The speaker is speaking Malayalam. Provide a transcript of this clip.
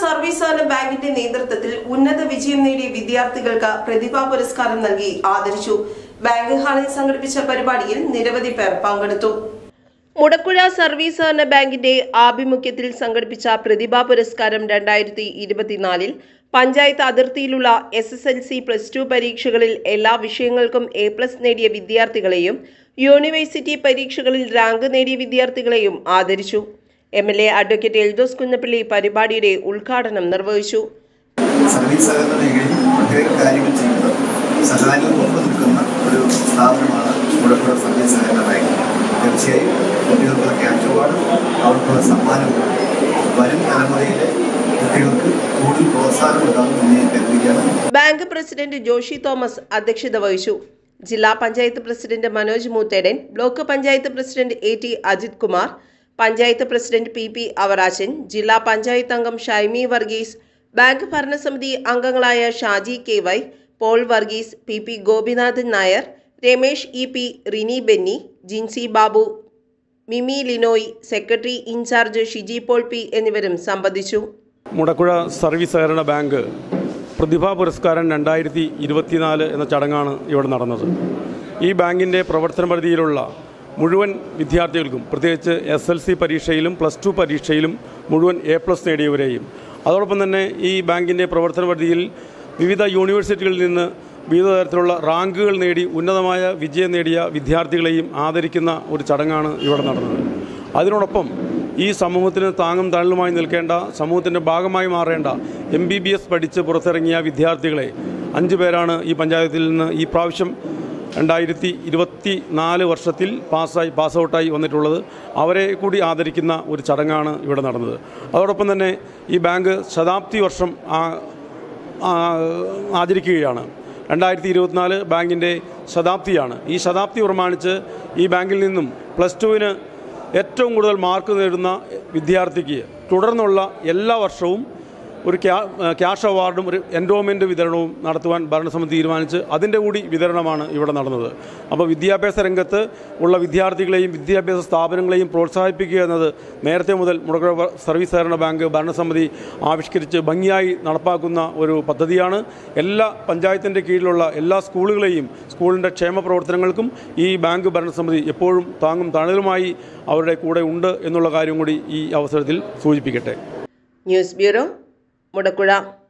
സർവീസ് സഹകരണ ബാങ്കിന്റെ നേതൃത്വത്തിൽ ഉന്നത വിജയം നേടിയ വിദ്യാർത്ഥികൾക്ക് പ്രതിഭാ പുരസ്കാരം നൽകി ആദരിച്ചു. ബാങ്ക് ഹാളിൽ സംഘടിപ്പിച്ച പരിപാടിയിൽ നിരവധി പേർ പങ്കെടുത്തു. മുടക്കുഴ സർവീസ് സഹകരണ ബാങ്കിന്റെ ആഭിമുഖ്യത്തിൽ സംഘടിപ്പിച്ച പ്രതിഭാ പുരസ്കാരം 2024 പഞ്ചായത്ത് അതിർത്തിയിലുള്ള SSLC +2 പരീക്ഷകളിൽ എല്ലാ വിഷയങ്ങൾക്കും A+ നേടിയ വിദ്യാർത്ഥികളെയും യൂണിവേഴ്സിറ്റി പരീക്ഷകളിൽ റാങ്ക് നേടിയ വിദ്യാർത്ഥികളെയും ആദരിച്ചു. MLA അഡ്വക്കേറ്റ് എൽദോസ് കുന്നപ്പള്ളി പരിപാടിയുടെ ഉദ്ഘാടനം നിർവഹിച്ചു. സർവീസ് സഹകരണ മേഖലയിൽ ഒട്ടേറെ കാര്യങ്ങൾ ചെയ്യുന്നത് സഹകാരികൾക്കൊപ്പം നിൽക്കുന്ന ഒരു സ്ഥാപനമാണ് മുടക്കുഴ സർവീസ് സഹകരണ ബാങ്ക്. തീർച്ചയായും കുട്ടികൾക്കുള്ള ക്യാഷ് അവാർഡും അവർക്കുള്ള സമ്മാനവും വരും തലമുറയിലെ കുട്ടികൾക്ക് കൂടുതൽ പ്രോത്സാഹനം ഉണ്ടാകുമെന്ന് ഞാൻ കരുതുകയാണ്. ബാങ്ക് പ്രസിഡന്റ് ജോഷി തോമസ് അധ്യക്ഷത വഹിച്ചു. ജില്ലാ panchayat president Manoj Moothedan, block panchayat president AT Ajith Kumar, panchayat president PP Avarachan, ജില്ലാ പഞ്ചായത്ത് അംഗം ഷൈമി വർഗീസ്, ബാങ്ക് ഭരണസമിതി അംഗങ്ങളായ Shaji KY, Paul Varghese, PP Gopinathan Nair, Ramesh EP, Rini Benny, Jincy Babu, Mimi Linoy, secretary in charge Shiji Paul P എന്നിവരും സംബന്ധിച്ചു. മുടക്കുഴ സർവീസ് സഹകരണ ബാങ്ക് പ്രതിഭാ പുരസ്കാരം 2024 എന്ന ചടങ്ങാണ് ഇവിടെ നടന്നത്. ഈ ബാങ്കിൻ്റെ പ്രവർത്തന പരിധിയിലുള്ള മുഴുവൻ വിദ്യാർത്ഥികൾക്കും, പ്രത്യേകിച്ച് SLC പരീക്ഷയിലും +2 പരീക്ഷയിലും മുഴുവൻ A+ നേടിയവരെയും, അതോടൊപ്പം തന്നെ ഈ ബാങ്കിൻ്റെ പ്രവർത്തന പരിധിയിൽ വിവിധ യൂണിവേഴ്സിറ്റികളിൽ നിന്ന് വിവിധ തരത്തിലുള്ള റാങ്കുകൾ നേടി ഉന്നതമായ വിജയം നേടിയ വിദ്യാർത്ഥികളെയും ആദരിക്കുന്ന ഒരു ചടങ്ങാണ് ഇവിടെ നടന്നത്. അതിനോടൊപ്പം ഈ സമൂഹത്തിന് താങ്ങും തണലുമായി നിൽക്കേണ്ട, സമൂഹത്തിൻ്റെ ഭാഗമായി മാറേണ്ട MBBS പഠിച്ച് പുറത്തിറങ്ങിയ വിദ്യാർത്ഥികളെ 5 പേരാണ് ഈ പഞ്ചായത്തിൽ നിന്ന് ഈ പ്രാവശ്യം 2024 വർഷത്തിൽ പാസ് ഔട്ടായി വന്നിട്ടുള്ളത്. അവരെ കൂടി ആദരിക്കുന്ന ഒരു ചടങ്ങാണ് ഇവിടെ നടന്നത്. അതോടൊപ്പം തന്നെ ഈ ബാങ്ക് ശതാബ്ദി വർഷം ആചരിക്കുകയാണ്. 2024 ബാങ്കിൻ്റെ ശതാബ്ദിയാണ്. ഈ ശതാബ്ദി പ്രമാണിച്ച് ഈ ബാങ്കിൽ നിന്നും +2-ന് ഏറ്റവും കൂടുതൽ മാർക്ക് നേടുന്ന വിദ്യാർത്ഥിക്ക് തുടർന്നുള്ള എല്ലാ വർഷവും ഒരു ക്യാഷ് അവാർഡും ഒരു എൻഡോമെൻ്റ് വിതരണവും നടത്തുവാൻ ഭരണസമിതി തീരുമാനിച്ച് അതിൻ്റെ കൂടി വിതരണമാണ് ഇവിടെ നടന്നത്. അപ്പോൾ വിദ്യാഭ്യാസ രംഗത്ത് ഉള്ള വിദ്യാർത്ഥികളെയും വിദ്യാഭ്യാസ സ്ഥാപനങ്ങളെയും പ്രോത്സാഹിപ്പിക്കുക എന്നത് നേരത്തെ മുതൽ മുടക്കുഴ സർവീസ് സഹകരണ ബാങ്ക് ഭരണസമിതി ആവിഷ്കരിച്ച് ഭംഗിയായി നടപ്പാക്കുന്ന ഒരു പദ്ധതിയാണ്. എല്ലാ പഞ്ചായത്തിൻ്റെ കീഴിലുള്ള എല്ലാ സ്കൂളുകളെയും സ്കൂളിൻ്റെ ക്ഷേമ പ്രവർത്തനങ്ങൾക്കും ഈ ബാങ്ക് ഭരണസമിതി എപ്പോഴും താങ്ങും തണലുമായി അവരുടെ കൂടെ ഉണ്ട് എന്നുള്ള കാര്യം കൂടി ഈ അവസരത്തിൽ സൂചിപ്പിക്കട്ടെ. News bureau, Mudakkuzha.